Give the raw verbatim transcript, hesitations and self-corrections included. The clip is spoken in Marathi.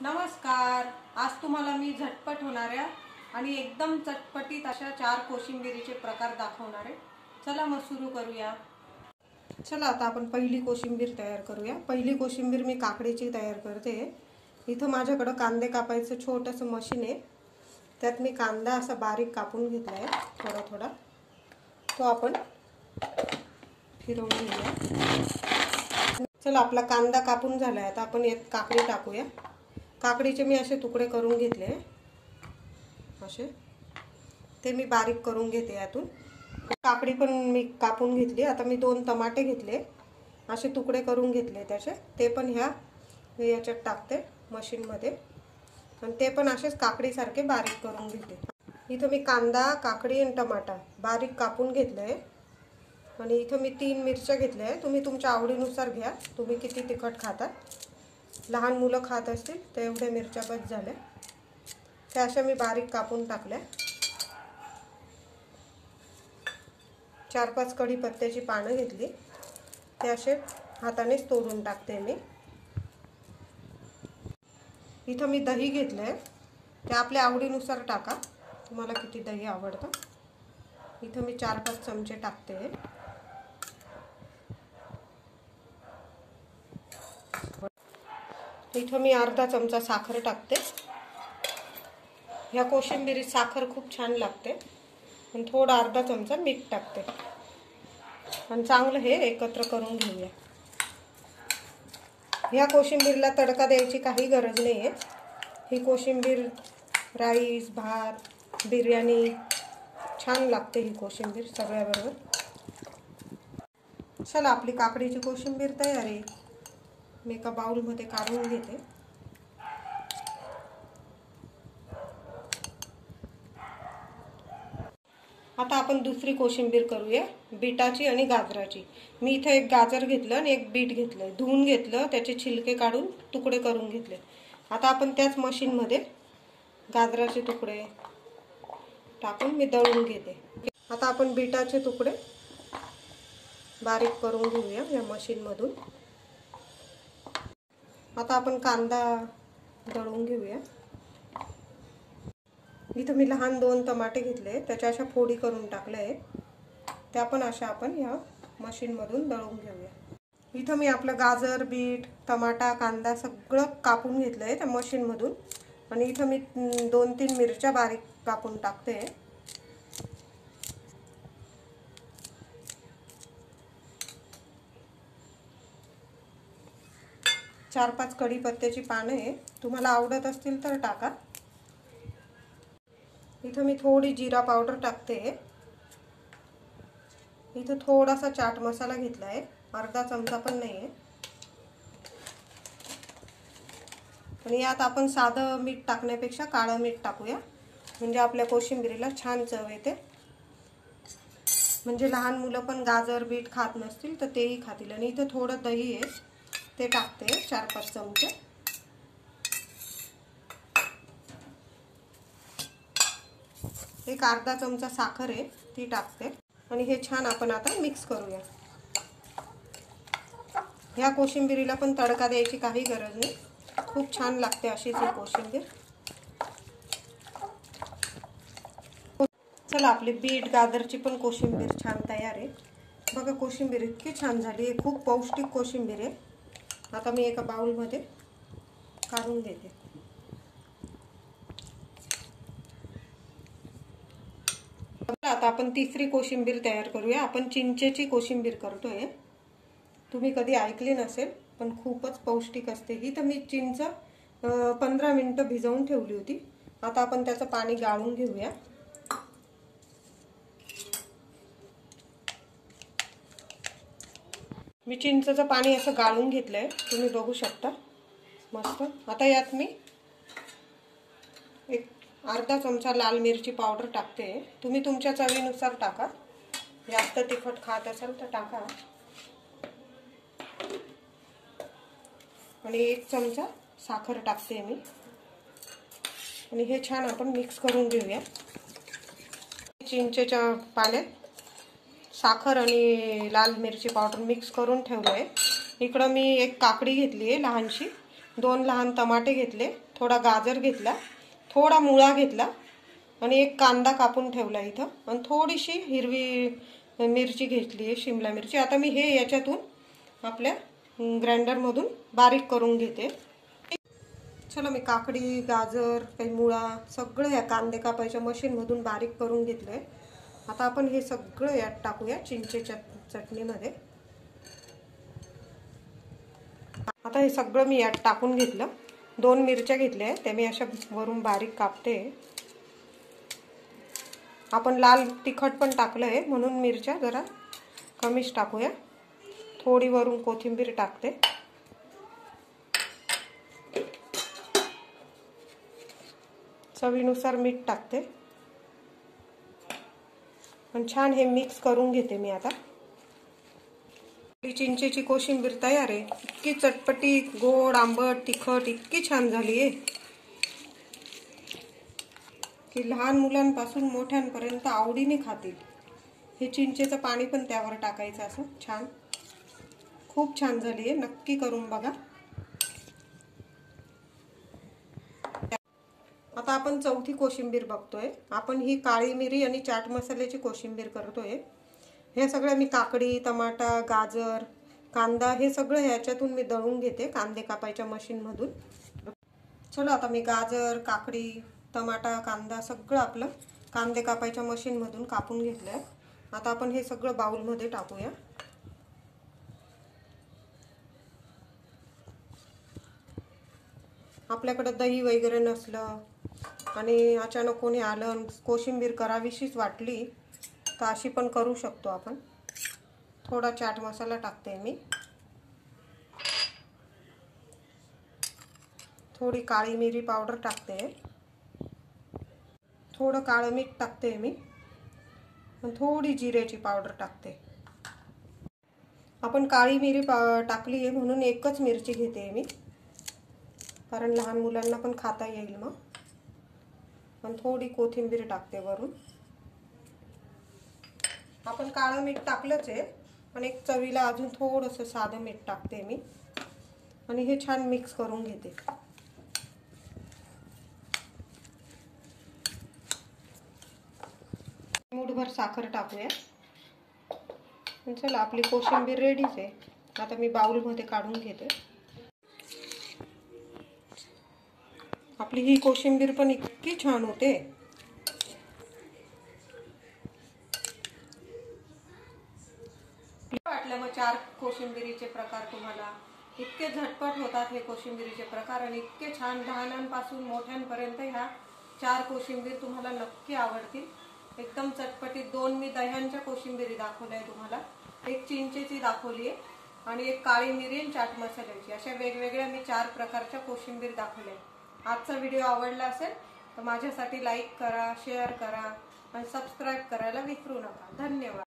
नमस्कार. आज तुम्हाला मी झटपट होणाऱ्या आणि एकदम चटपटीत अशा चार कोशिंबिरीचे प्रकार दाखवणार आहे. चला मग सुरू करूया. चला आता आपण पहिली कोशिंबीर तयार करूया. पहिली कोशिंबीर मी काकडीची तयार करते. इथं माझ्याकडे कांदे कापायचं छोटंसं मशीन आहे. त्यात मी कांदा असा बारीक कापून घेतला आहे थोडा थोडा. तो आपण फिरवून घेऊया. चला आपला कांदा कापून झाला आहे. आता आपण यात काकडी टाकूया. काकडीचे मी असे तुकडे करून घेतले असे. ते मी बारीक करून घेते यातून. काकडी पण मी कापून घेतली. आता मी दोन टमाटे घेतले असे तुकडे करून घेतले त्याचे. ते पण ह्या याच्यात टाकते मशीनमध्ये आणि ते पण असेच काकडीसारखे बारीक करून घेते. इथं मी कांदा, काकडी आणि टमाटा बारीक कापून घेतलंय आणि इथं मी तीन मिरच्या घेतल्या आहे. तुम्ही तुमच्या आवडीनुसार घ्या, तुम्ही किती तिखट खाता. लहान मुलं खात असतील तर एवढ्या मिरच्या बस झाल्या. त्या अशा मी बारीक कापून टाकल्या. चार पाच कढीपत्त्याची पानं घेतली. ते असे हातानेच तोडून टाकते मी. इथं मी दही घेतलंय. ते आपल्या आवडीनुसार टाका, तुम्हाला किती दही आवडतं. इथं मी चार पाच चमचे टाकते. इथं मी अर्धा चमचा साखर टाकते. ह्या कोशिंबिरीत साखर खूप छान लागते. आणि थोडा अर्धा चमचा मीठ टाकते आणि चांगलं हे एकत्र करून घेऊया. ह्या कोशिंबीरला तडका द्यायची काही गरज नाही आहे. ही कोशिंबीर राईस, भात, बिर्याणी छान लागते ही कोशिंबीर सगळ्याबरोबर. चला आपली काकडीची कोशिंबीर तयार आहे. मी एका बाउलमध्ये काढून घेते. आता आपण दुसरी कोशिंबीर करूया, बीटाची आणि गाजराची. मी इथे एक गाजर घेतलं आणि एक बीट घेतलं. धुवून घेतलं, त्याचे छिलके काढून तुकडे करून घेतले. आता आपण त्याच मशीनमध्ये गाजराचे तुकडे टाकून मी दळून घेते. आता आपण बीटाचे तुकडे बारीक करून घेऊया या मशीनमधून. आता आपण कांदा दळून घेऊया. इथं मी लहान दोन टमाटे घेतले, त्याच्या अशा फोडी करून टाकल्या. त्या पण अशा आपण या मशीनमधून दळून घेऊया. इथं मी आपलं गाजर, बीट, टमाटा, कांदा सगळं कापून घेतलंय त्या मशीनमधून. आणि इथं मी दोन तीन मिरच्या बारीक कापून टाकते. चार पाच कढीपत्त्याची पानं आहे, तुम्हाला आवडत असतील तर टाका. इथं मी थोडी जिरा पावडर टाकते. इथं थोडासा चाट मसाला घेतला आहे, अर्धा चमचा पण नाही आहे. आणि यात आपण साधं मीठ टाकण्यापेक्षा काळं मीठ टाकूया, म्हणजे आपल्या कोशिंबिरीला छान चव येते. म्हणजे लहान मुलं पण गाजर बीट खात नसतील तर तेही खातील. आणि इथं थोडं दही आहे, ते टाकते चार पाच चमचे. एक अर्धा चमचा साखर आहे, ती टाकते. आणि हे छान आपण आता मिक्स करूया. ह्या कोशिंबिरीला पण तडका द्यायची काही गरज नाही, खूप छान लागते अशीच ही कोशिंबीर. चला आपली बीट गाजरची पण कोशिंबीर छान तयार आहे. बघा कोशिंबीर इतकी छान झाली आहे, खूप पौष्टिक कोशिंबीर आहे. आता मी एका बाउलमध्ये काढून घेते. आता आपण तिसरी कोशिंबीर तयार करूया. आपण चिंचेची कोशिंबीर करतोय. तुम्ही कधी ऐकली नसेल पण खूपच पौष्टिक असते ही. तर मी चिंच पंधरा मिनिटं भिजवून ठेवली होती. आता आपण त्याचं पाणी गाळून घेऊया. मी चिंचेचं पाणी असं गाळून घेतलंय, तुम्ही बघू शकता मस्त. आता यात मी एक अर्धा चमचा लाल मिरची पावडर टाकते. तुम्ही तुमच्या चवीनुसार टाका, जास्त तिखट खात असाल तर टाका. आणि एक चमचा साखर टाकते मी. आणि हे छान आपण मिक्स करून घेऊया. चिंचेच्या पाण्यात साखर आणि लाल मिरची पावडर मिक्स करून ठेवलंय. इकडं मी एक काकडी घेतली आहे लहानशी, दोन लहान टमाटे घेतले, थोडा गाजर घेतला, थोडा मुळा घेतला आणि एक कांदा कापून ठेवला इथं आणि थोडीशी हिरवी मिरची घेतली आहे, शिमला मिरची। आता मी हे याच्यातून आपल्या ग्राइंडरमधून बारीक करून घेते। चला मी काकडी, गाजर, काही मुळा सगळं या कांदे कापायच्या मशीनमधून बारीक करून घेतलंय। आता आपण हे सगळं यात टाकूया चिंचेच्या चटणीमध्ये। आता हे सगळं मी यात टाकून घेतलं। दोन मिरच्या घेतल्या त्या मी अशा वरून बारीक कापते। आपण लाल तिखट पण टाकलंय म्हणून मिरच्या जरा कमीच टाकूया। थोडी वरून कोथिंबीर टाकते। चवीनुसार मीठ टाकते आणि छान हे मिक्स करून घेते मी। आता चिंचेची कोशिंबीर तयार आहे। इतकी चटपटी, गोड, आंबट, तिखट इतकी छान झाली आहे की लहान मुलांपासून मोठ्यांपर्यंत आवडीने खातील। हे चिंचेचं पाणी पण त्यावर टाकायचं असं छान, खूप छान झाली आहे, नक्की करून बघा। आता आपण चौथी कोशिंबीर बघतोय। आपण ही काळी मिरी आणि चाट मसाल्याची कोशिंबीर करतोय। हे सगळं मी काकडी, टमाटा, गाजर, कांदा हे सगळं ह्याच्यातून मी दळून घेते कांदे कापायच्या मशीनमधून। चला आता मी गाजर, काकडी, टमाटा, कांदा सगळं आपलं कांदे कापायच्या मशीनमधून कापून घेतलंय। आता आपण हे सगळं बाउलमध्ये टाकूया। आपल्याकडे दही वगैरे नसलं आणि अचानक कोणी आलं, कोशिंबीर करावीशीच वाटली तर अशी पण करू शकतो आपण। थोडा चाट मसाला टाकते मी, थोडी काळी मिरी पावडर टाकते, थोडं काळं मीठ टाकते मी आणि थोडी जिऱ्याची पावडर टाकते। आपण काळी मिरी टाकली आहे म्हणून एकच मिरची घेते मी, कारण लहान मुलांना पण खाता येईल मग। आणि थोडी कोथिंबीर टाकते वरून। आपण काळं मीठ टाकलंच आहे पण एक चवीला अजून थोडंसं साधं मीठ टाकते मी आणि हे छान मिक्स करून घेते। मूठभर साखर टाकूया। चला आपली कोशिंबीर रेडीच आहे। आता मी बाउलमध्ये काढून घेते। आपली ही कोशिंबीर पण इतकी छान होते। वाटलं मग चार कोशिंबिरीचे प्रकार तुम्हाला इतके झटपट होतात हे कोशिंबिरीचे प्रकार आणि इतके छान, लहानांपासून मोठ्यांपर्यंत ह्या चार कोशिंबीर तुम्हाला नक्की आवडतील। एकदम चटपटीत। दोन मी दह्यांच्या कोशिंबिरी दाखवल्या आहे तुम्हाला, एक चिंचेची दाखवली आहे आणि एक काळी मिरी आणि चाट मसाल्याची। अशा वेगवेगळ्या मी चार प्रकारच्या कोशिंबीर दाखवल्या। आजचा व्हिडिओ आवडला असेल तर माझ्यासाठी लाईक करा, शेअर करा आणि सबस्क्राईब करायला विसरू नका। धन्यवाद।